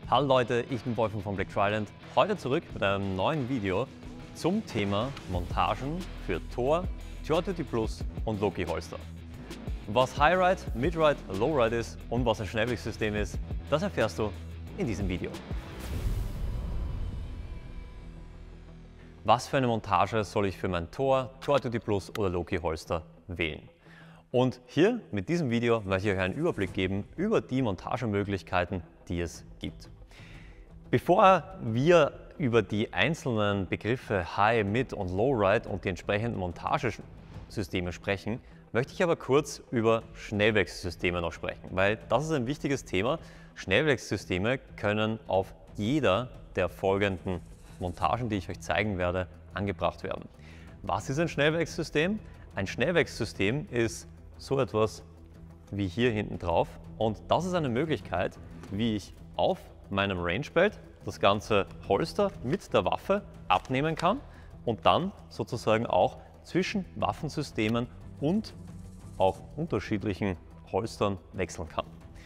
Hallo Leute, ich bin Wolfgang von Black Trident. Heute zurück mit einem neuen Video zum Thema Montagen für Thor, Thor TT Plus und Loki Holster. Was High Ride, Mid Ride, Low Ride ist und was ein Schnellwegsystem ist, das erfährst du in diesem Video. Was für eine Montage soll ich für mein Thor, Thor TT Plus oder Loki Holster wählen? Und hier mit diesem Video möchte ich euch einen Überblick geben über die Montagemöglichkeiten, die es gibt. Bevor wir über die einzelnen Begriffe High, Mid und Low Ride und die entsprechenden Montagesysteme sprechen, möchte ich aber kurz über Schnellwegsysteme noch sprechen, weil das ist ein wichtiges Thema. Schnellwegsysteme können auf jeder der folgenden Montagen, die ich euch zeigen werde, angebracht werden. Was ist ein Schnellwegsystem? Ein Schnellwegsystem ist so etwas wie hier hinten drauf und das ist eine Möglichkeit, wie ich auf meinem Range-Belt das ganze Holster mit der Waffe abnehmen kann und dann sozusagen auch zwischen Waffensystemen und auch unterschiedlichen Holstern wechseln kann.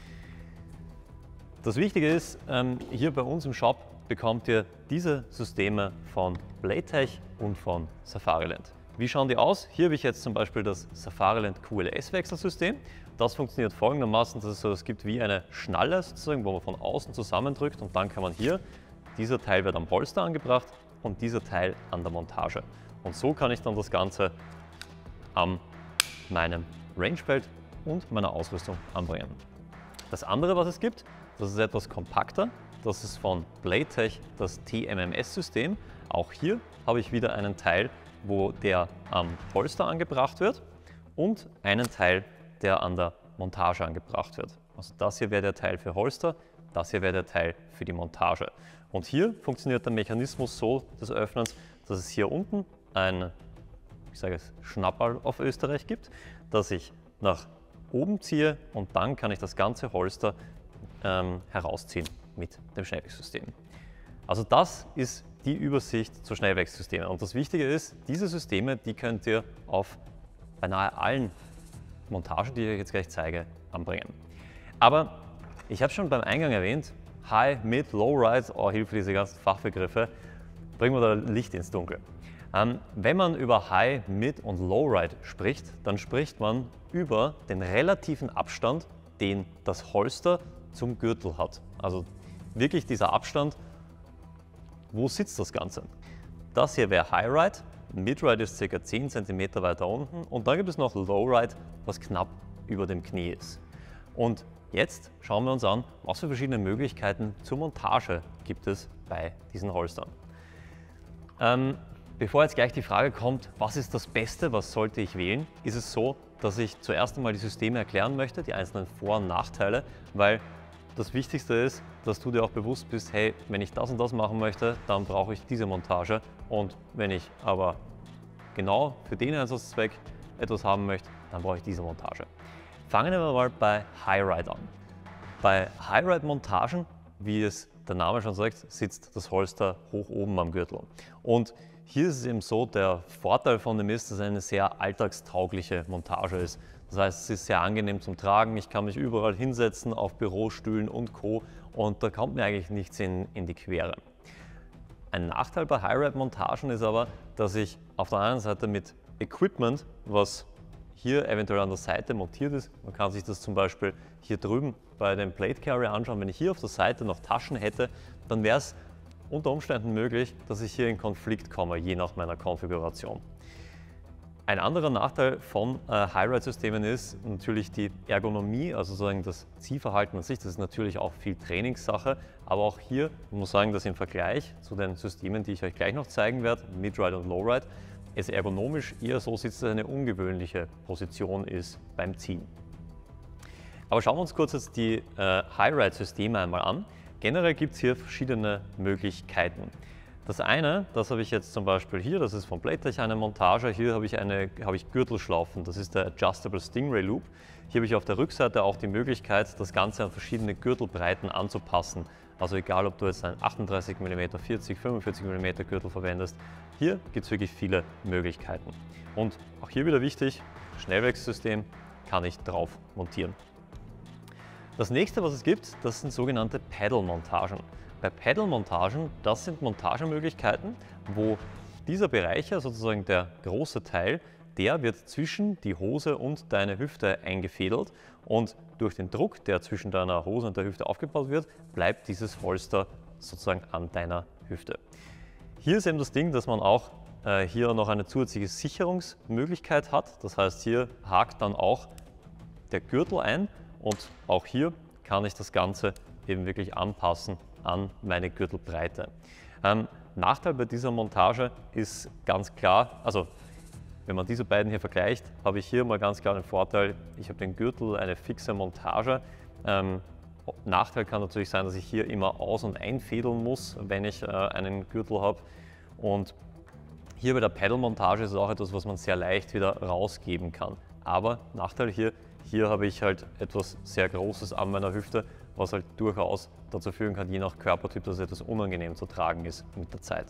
Das Wichtige ist, hier bei uns im Shop bekommt ihr diese Systeme von Bladetech und von Safariland. Wie schauen die aus? Hier habe ich jetzt zum Beispiel das Safariland QLS-Wechselsystem. Das funktioniert folgendermaßen, dass es so etwas gibt wie eine Schnalle, sozusagen, wo man von außen zusammendrückt und dann kann man hier, dieser Teil wird am Holster angebracht und dieser Teil an der Montage. Und so kann ich dann das Ganze an meinem Range-Belt und meiner Ausrüstung anbringen. Das andere, was es gibt, das ist etwas kompakter. Das ist von Bladetech das TMMS-System. Auch hier habe ich wieder einen Teil, wo der am Holster angebracht wird und einen Teil, der an der Montage angebracht wird. Also das hier wäre der Teil für Holster, das hier wäre der Teil für die Montage. Und hier funktioniert der Mechanismus so des Öffnens, dass es hier unten ein, ich sage es, Schnapperl auf Österreich gibt, dass ich nach oben ziehe und dann kann ich das ganze Holster herausziehen mit dem Schnellwegsystem. Also das ist die Übersicht zu Schnellwegssystemen. Und das Wichtige ist, diese Systeme, die könnt ihr auf beinahe allen Montagen, die ich euch jetzt gleich zeige, anbringen. Aber ich habe schon beim Eingang erwähnt, High, Mid, Low Ride, oh Hilfe, diese ganzen Fachbegriffe, bringen wir da Licht ins Dunkel. Wenn man über High, Mid und Low Ride spricht, dann spricht man über den relativen Abstand, den das Holster zum Gürtel hat. Also wirklich dieser Abstand, wo sitzt das Ganze? Das hier wäre High Ride, Mid Ride ist ca. 10 cm weiter unten und dann gibt es noch Low Ride, was knapp über dem Knie ist. Und jetzt schauen wir uns an, was für verschiedene Möglichkeiten zur Montage gibt es bei diesen Holstern. Bevor jetzt gleich die Frage kommt, was ist das Beste, was sollte ich wählen, ist es so, dass ich zuerst einmal die Systeme erklären möchte, die einzelnen Vor- und Nachteile, weil das Wichtigste ist, dass du dir auch bewusst bist, hey, wenn ich das und das machen möchte, dann brauche ich diese Montage und wenn ich aber genau für den Einsatzzweck etwas haben möchte, dann brauche ich diese Montage. Fangen wir mal bei High Ride an. Bei High Ride Montagen, wie es der Name schon sagt, sitzt das Holster hoch oben am Gürtel. Und hier ist es eben so, der Vorteil von dem ist, dass es eine sehr alltagstaugliche Montage ist. Das heißt, es ist sehr angenehm zum Tragen, ich kann mich überall hinsetzen, auf Bürostühlen und Co. Und da kommt mir eigentlich nichts in die Quere. Ein Nachteil bei High-Ride-Montagen ist aber, dass ich auf der einen Seite mit Equipment, was hier eventuell an der Seite montiert ist, man kann sich das zum Beispiel hier drüben bei dem Plate Carrier anschauen, wenn ich hier auf der Seite noch Taschen hätte, dann wäre es unter Umständen möglich, dass ich hier in Konflikt komme, je nach meiner Konfiguration. Ein anderer Nachteil von High-Ride-Systemen ist natürlich die Ergonomie, also sozusagen das Ziehverhalten an sich. Das ist natürlich auch viel Trainingssache, aber auch hier muss ich sagen, dass im Vergleich zu den Systemen, die ich euch gleich noch zeigen werde, Mid-Ride und Low-Ride, es ergonomisch eher so sitzt, dass es eine ungewöhnliche Position ist beim Ziehen. Aber schauen wir uns kurz jetzt die High-Ride-Systeme einmal an. Generell gibt es hier verschiedene Möglichkeiten. Das eine, das habe ich jetzt zum Beispiel hier, das ist von Bladetech eine Montage. Hier habe ich Gürtelschlaufen, das ist der Adjustable Stingray Loop. Hier habe ich auf der Rückseite auch die Möglichkeit, das Ganze an verschiedene Gürtelbreiten anzupassen. Also egal, ob du jetzt einen 38 mm, 40, 45 mm Gürtel verwendest, hier gibt es wirklich viele Möglichkeiten. Und auch hier wieder wichtig, Schnellwegsystem kann ich drauf montieren. Das nächste, was es gibt, das sind sogenannte Pedal-Montagen. Bei Pedal-Montagen, das sind Montagemöglichkeiten, wo dieser Bereich, sozusagen der große Teil, der wird zwischen die Hose und deine Hüfte eingefädelt und durch den Druck, der zwischen deiner Hose und der Hüfte aufgebaut wird, bleibt dieses Holster sozusagen an deiner Hüfte. Hier ist eben das Ding, dass man auch hier noch eine zusätzliche Sicherungsmöglichkeit hat. Das heißt, hier hakt dann auch der Gürtel ein und auch hier kann ich das Ganze eben wirklich anpassen an meine Gürtelbreite. Nachteil bei dieser Montage ist ganz klar, also wenn man diese beiden hier vergleicht, habe ich hier mal ganz klar den Vorteil, ich habe den Gürtel, eine fixe Montage. Nachteil kann natürlich sein, dass ich hier immer aus- und einfädeln muss, wenn ich einen Gürtel habe. Und hier bei der Pedal-Montage ist es auch etwas, was man sehr leicht wieder rausgeben kann. Aber Nachteil hier habe ich halt etwas sehr Großes an meiner Hüfte, was halt durchaus dazu führen kann, je nach Körpertyp, dass es etwas unangenehm zu tragen ist mit der Zeit.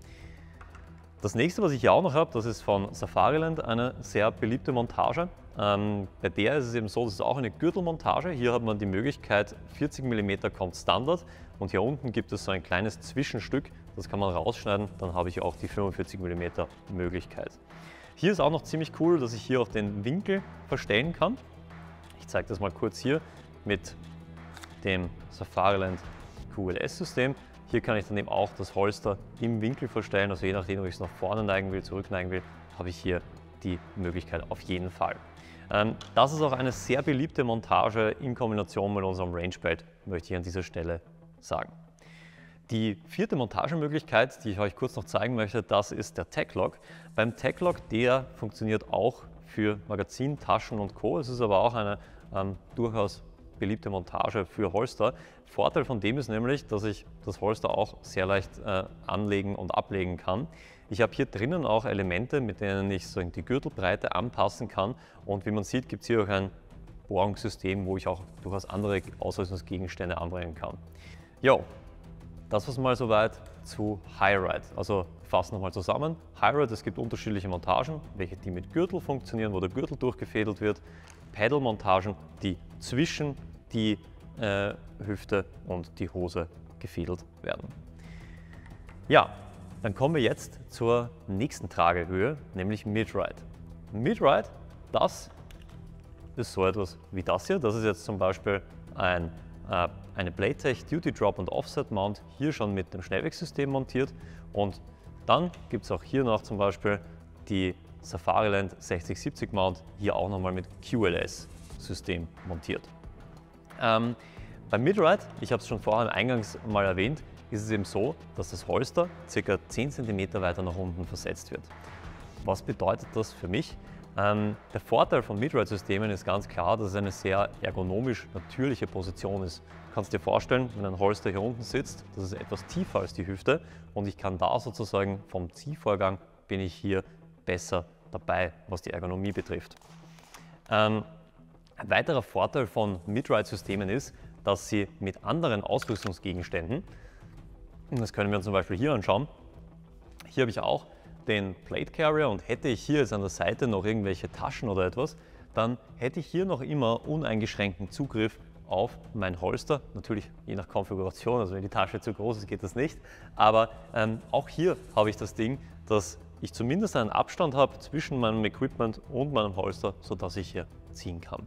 Das nächste, was ich hier auch noch habe, das ist von Safariland eine sehr beliebte Montage. Bei der ist es eben so, das ist auch eine Gürtelmontage. Hier hat man die Möglichkeit, 40 mm kommt Standard und hier unten gibt es so ein kleines Zwischenstück, das kann man rausschneiden, dann habe ich auch die 45 mm Möglichkeit. Hier ist auch noch ziemlich cool, dass ich hier auch den Winkel verstellen kann. Ich zeige das mal kurz hier mit dem Safariland QLS-System. Hier kann ich dann eben auch das Holster im Winkel verstellen, also je nachdem, ob ich es nach vorne neigen will, zurückneigen will, habe ich hier die Möglichkeit auf jeden Fall. Das ist auch eine sehr beliebte Montage in Kombination mit unserem Range Belt, möchte ich an dieser Stelle sagen. Die vierte Montagemöglichkeit, die ich euch kurz noch zeigen möchte, das ist der Tech-Lock. Beim Tech-Lock, der funktioniert auch für Magazin, Taschen und Co. Es ist aber auch eine durchaus beliebte Montage für Holster. Vorteil von dem ist nämlich, dass ich das Holster auch sehr leicht anlegen und ablegen kann. Ich habe hier drinnen auch Elemente, mit denen ich so die Gürtelbreite anpassen kann und wie man sieht, gibt es hier auch ein Bohrungssystem, wo ich auch durchaus andere Ausrüstungsgegenstände anbringen kann. Jo, das war mal soweit zu HighRide. Also fassen nochmal zusammen. HighRide, es gibt unterschiedliche Montagen, welche die mit Gürtel funktionieren, wo der Gürtel durchgefädelt wird. Pedal-Montagen, die zwischen die Hüfte und die Hose gefädelt werden. Ja, dann kommen wir jetzt zur nächsten Tragehöhe, nämlich Mid-Ride. Mid-Ride, das ist so etwas wie das hier. Das ist jetzt zum Beispiel eine Playtech Duty Drop und Offset Mount, hier schon mit dem Schnellwegsystem montiert. Und dann gibt es auch hier noch zum Beispiel die Safariland 6070 Mount, hier auch nochmal mit QLS-System montiert. Beim Mid-Ride, ich habe es schon vorher eingangs mal erwähnt, ist es eben so, dass das Holster ca. 10 cm weiter nach unten versetzt wird. Was bedeutet das für mich? Der Vorteil von Mid-Ride-Systemen ist ganz klar, dass es eine sehr ergonomisch natürliche Position ist. Du kannst dir vorstellen, wenn ein Holster hier unten sitzt, das ist etwas tiefer als die Hüfte und ich kann da sozusagen vom Ziehvorgang bin ich hier besser dabei, was die Ergonomie betrifft. Ein weiterer Vorteil von Mid-Ride-Systemen ist, dass sie mit anderen Ausrüstungsgegenständen, das können wir uns zum Beispiel hier anschauen, hier habe ich auch den Plate Carrier und hätte ich hier jetzt an der Seite noch irgendwelche Taschen oder etwas, dann hätte ich hier noch immer uneingeschränkten Zugriff auf mein Holster. Natürlich je nach Konfiguration, also wenn die Tasche zu groß ist, geht das nicht. Aber auch hier habe ich das Ding, dass ich zumindest einen Abstand habe zwischen meinem Equipment und meinem Holster, sodass ich hier ziehen kann.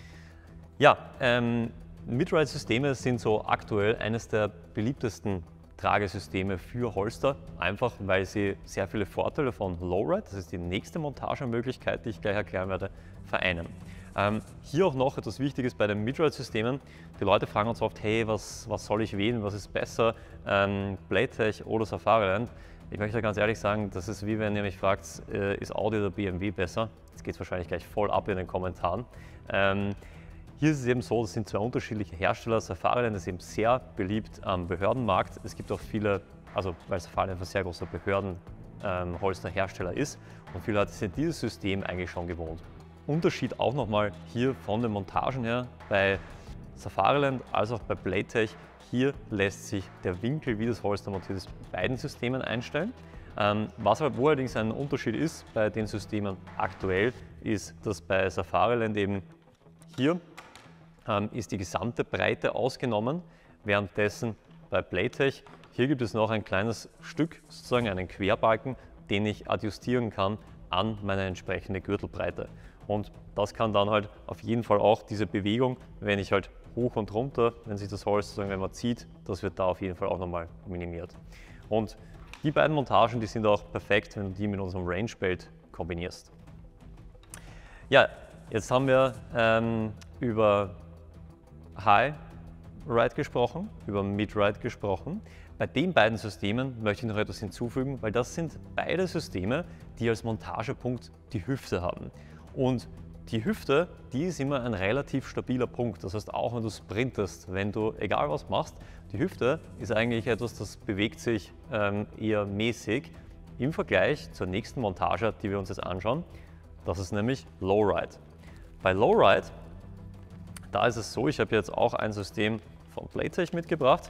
Ja, Mid-Ride-Systeme sind so aktuell eines der beliebtesten Tragesysteme für Holster, einfach weil sie sehr viele Vorteile von Low-Ride, das ist die nächste Montagemöglichkeit, die ich gleich erklären werde, vereinen. Hier auch noch etwas Wichtiges bei den Mid-Ride-Systemen. Die Leute fragen uns oft, hey, was soll ich wählen, was ist besser, Playtech oder Safariland? Ich möchte ganz ehrlich sagen, das ist wie wenn ihr mich fragt, ist Audi oder BMW besser? Jetzt geht es wahrscheinlich gleich voll ab in den Kommentaren. Hier ist es eben so, das sind zwei unterschiedliche Hersteller. Safariland ist eben sehr beliebt am Behördenmarkt. Es gibt auch viele, also weil Safariland ein sehr großer Behördenholsterhersteller ist und viele Leute sind dieses System eigentlich schon gewohnt. Unterschied auch nochmal hier von den Montagen her, bei Safariland als auch bei Playtech, hier lässt sich der Winkel, wie das Holster montiert ist, bei beiden Systemen einstellen. Wo allerdings ein Unterschied ist bei den Systemen aktuell, ist, dass bei Safariland eben hier ist die gesamte Breite ausgenommen, währenddessen bei Playtech, hier gibt es noch ein kleines Stück, sozusagen einen Querbalken, den ich adjustieren kann an meine entsprechende Gürtelbreite. Und das kann dann halt auf jeden Fall auch diese Bewegung, wenn ich halt hoch und runter, wenn sich das Holz sozusagen, wenn man zieht, das wird da auf jeden Fall auch nochmal minimiert. Und die beiden Montagen, die sind auch perfekt, wenn du die mit unserem Range Belt kombinierst. Ja, jetzt haben wir über High Ride gesprochen, über Mid Ride gesprochen. Bei den beiden Systemen möchte ich noch etwas hinzufügen, weil das sind beide Systeme, die als Montagepunkt die Hüfte haben. Und die Hüfte, die ist immer ein relativ stabiler Punkt. Das heißt, auch wenn du sprintest, wenn du egal was machst, die Hüfte ist eigentlich etwas, das bewegt sich eher mäßig im Vergleich zur nächsten Montage, die wir uns jetzt anschauen. Das ist nämlich Lowride. Bei Lowride, da ist es so, ich habe jetzt auch ein System von Playtech mitgebracht.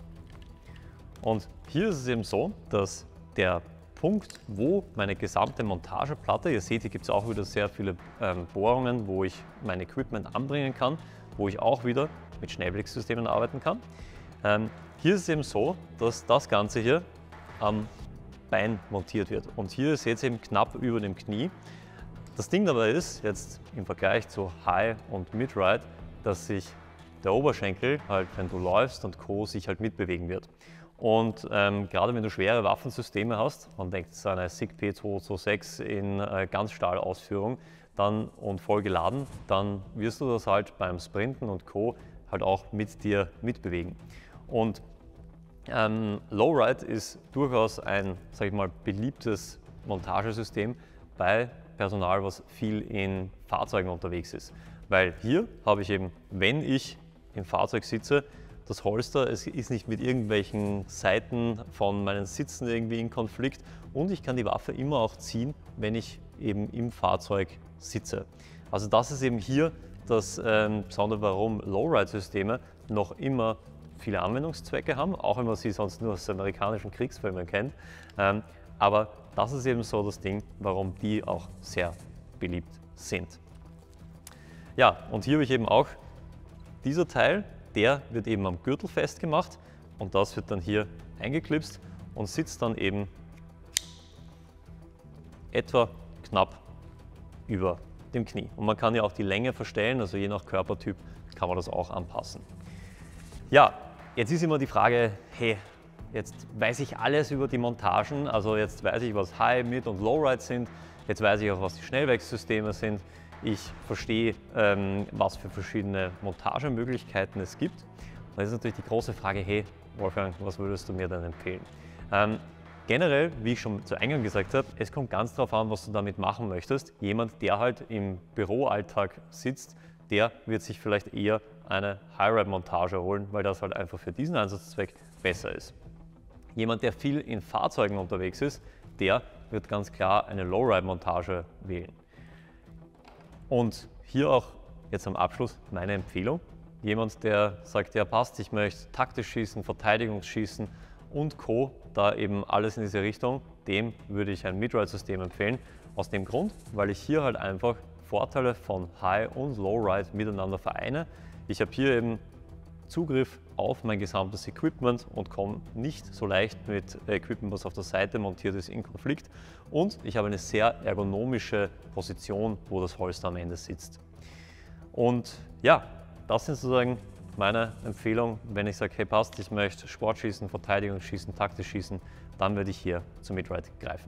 Und hier ist es eben so, dass der Punkt, wo meine gesamte Montageplatte, ihr seht, hier gibt es auch wieder sehr viele Bohrungen, wo ich mein Equipment anbringen kann, wo ich auch wieder mit Schnellblicksystemen arbeiten kann. Hier ist es eben so, dass das Ganze hier am Bein montiert wird. Und hier seht ihr eben knapp über dem Knie. Das Ding dabei ist, jetzt im Vergleich zu High und Mid Ride, dass sich der Oberschenkel halt, wenn du läufst und Co., sich halt mitbewegen wird. Und gerade wenn du schwere Waffensysteme hast, man denkt an eine SIG P226 in Ganzstahlausführung dann und voll geladen, dann wirst du das halt beim Sprinten und Co. halt auch mit dir mitbewegen. Und Lowride ist durchaus ein, sag ich mal, beliebtes Montagesystem bei Personal, was viel in Fahrzeugen unterwegs ist. Weil hier habe ich eben, wenn ich im Fahrzeug sitze, das Holster, es ist nicht mit irgendwelchen Seiten von meinen Sitzen irgendwie in Konflikt und ich kann die Waffe immer auch ziehen, wenn ich eben im Fahrzeug sitze. Also das ist eben hier das Besondere, warum Lowride-Systeme noch immer viele Anwendungszwecke haben, auch wenn man sie sonst nur aus amerikanischen Kriegsfilmen kennt. Aber das ist eben so das Ding, warum die auch sehr beliebt sind. Ja, und hier habe ich eben auch dieser Teil, der wird eben am Gürtel festgemacht und das wird dann hier eingeklipst und sitzt dann eben etwa knapp über dem Knie. Und man kann ja auch die Länge verstellen, also je nach Körpertyp kann man das auch anpassen. Ja, jetzt ist immer die Frage, hey, jetzt weiß ich alles über die Montagen, also jetzt weiß ich, was High, Mid und Lowride sind, jetzt weiß ich auch, was die Schnellwechselsysteme sind. Ich verstehe, was für verschiedene Montagemöglichkeiten es gibt. Und das ist natürlich die große Frage, hey Wolfgang, was würdest du mir denn empfehlen? Generell, wie ich schon zu Eingang gesagt habe, es kommt ganz darauf an, was du damit machen möchtest. Jemand, der halt im Büroalltag sitzt, der wird sich vielleicht eher eine High-Ride-Montage holen, weil das halt einfach für diesen Einsatzzweck besser ist. Jemand, der viel in Fahrzeugen unterwegs ist, der wird ganz klar eine Low-Ride-Montage wählen. Und hier auch jetzt am Abschluss meine Empfehlung. Jemand, der sagt, ja passt, ich möchte taktisch schießen, Verteidigungsschießen und Co., da eben alles in diese Richtung, dem würde ich ein Mid-Ride-System empfehlen. Aus dem Grund, weil ich hier halt einfach Vorteile von High- und Low-Ride miteinander vereine. Ich habe hier eben Zugriff auf mein gesamtes Equipment und komme nicht so leicht mit Equipment, was auf der Seite montiert ist, in Konflikt. Und ich habe eine sehr ergonomische Position, wo das Holster am Ende sitzt. Und ja, das sind sozusagen meine Empfehlung, wenn ich sage, hey passt, ich möchte Sportschießen, Verteidigungsschießen, taktisch schießen, dann würde ich hier zum Mid-Ride greifen.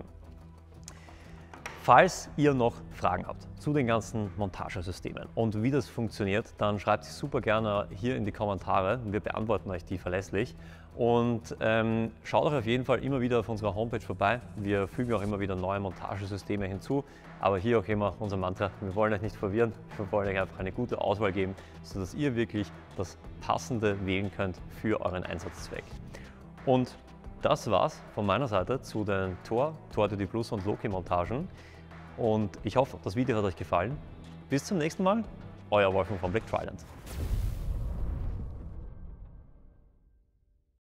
Falls ihr noch Fragen habt zu den ganzen Montagesystemen und wie das funktioniert, dann schreibt sie super gerne hier in die Kommentare. Wir beantworten euch die verlässlich. Und schaut auch auf jeden Fall immer wieder auf unserer Homepage vorbei. Wir fügen auch immer wieder neue Montagesysteme hinzu. Aber hier auch immer unser Mantra, wir wollen euch nicht verwirren, wir wollen euch einfach eine gute Auswahl geben, sodass ihr wirklich das Passende wählen könnt für euren Einsatzzweck. Und das war's von meiner Seite zu den Thor, TD Plus und Loki Montagen. Und ich hoffe, das Video hat euch gefallen. Bis zum nächsten Mal, euer Wolfgang von Black Trident.